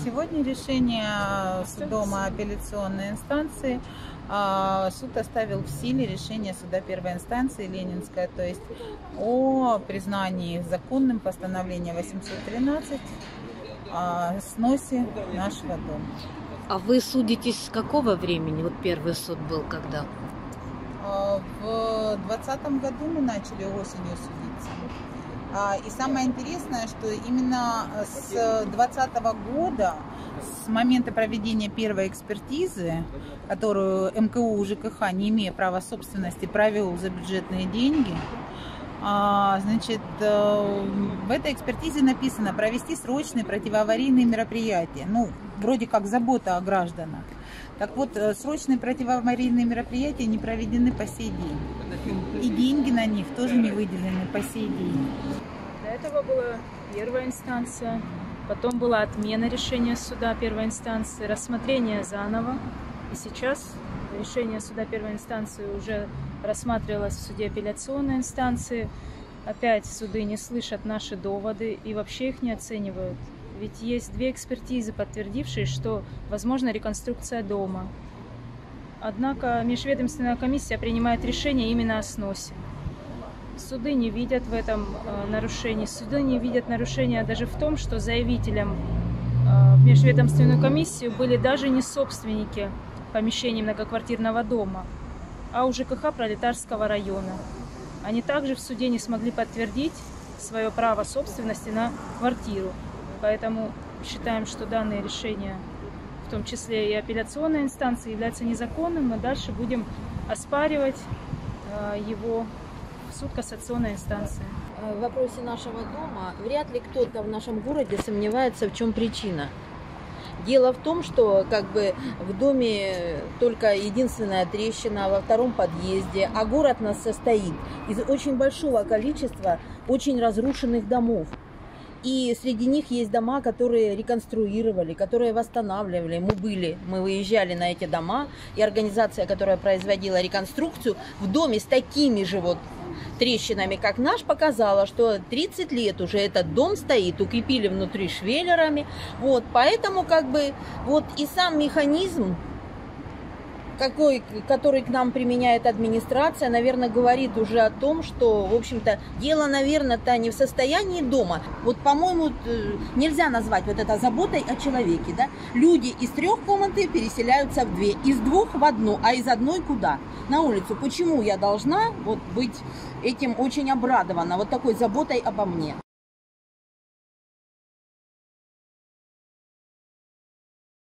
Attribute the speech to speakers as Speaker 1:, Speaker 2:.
Speaker 1: Сегодня решение Судома апелляционной инстанции. Суд оставил в силе решение суда первой инстанции Ленинская, то есть о признании законным постановления 813 о сносе нашего дома.
Speaker 2: А вы судитесь с какого времени? Вот первый суд был когда?
Speaker 1: В 2020 году мы начали осенью судиться. И самое интересное, что именно с 2020 года, с момента проведения первой экспертизы, которую МКУ ЖКХ, не имея права собственности, провел за бюджетные деньги, значит, в этой экспертизе написано провести срочные противоаварийные мероприятия. Ну, вроде как забота о гражданах. Так вот, срочные противоаварийные мероприятия не проведены по сей день. И деньги на них тоже не выделены по сей день.
Speaker 3: До этого была первая инстанция, потом была отмена решения суда первой инстанции, рассмотрение заново. И сейчас решение суда первой инстанции уже рассматривалось в суде апелляционной инстанции. Опять суды не слышат наши доводы и вообще их не оценивают. Ведь есть две экспертизы, подтвердившие, что возможна реконструкция дома. Однако межведомственная комиссия принимает решение именно о сносе. Суды не видят в этом нарушений. Суды не видят нарушения даже в том, что заявителем в межведомственную комиссию были даже не собственники помещений многоквартирного дома, а у ЖКХ Пролетарского района. Они также в суде не смогли подтвердить свое право собственности на квартиру. Поэтому считаем, что данное решение, в том числе и апелляционной инстанции, является незаконным. Мы дальше будем оспаривать его в суд кассационной инстанции.
Speaker 4: В вопросе нашего дома вряд ли кто-то в нашем городе сомневается, в чем причина. Дело в том, что в доме только единственная трещина во втором подъезде, а город у нас состоит из очень большого количества очень разрушенных домов. И среди них есть дома, которые реконструировали, которые восстанавливали. Мы выезжали на эти дома, и организация, которая производила реконструкцию, в доме с такими же трещинами, как наш, показала, что 30 лет уже этот дом стоит, укрепили внутри швеллерами. Поэтому и сам механизм, который к нам применяет администрация, наверное, говорит уже о том, что, в общем-то, дело, наверное-то не в состоянии дома. По-моему, нельзя назвать это заботой о человеке, да? Люди из 3 комнаты переселяются в 2, из 2 в 1, а из 1 куда? На улицу. Почему я должна быть этим очень обрадована, такой заботой обо мне?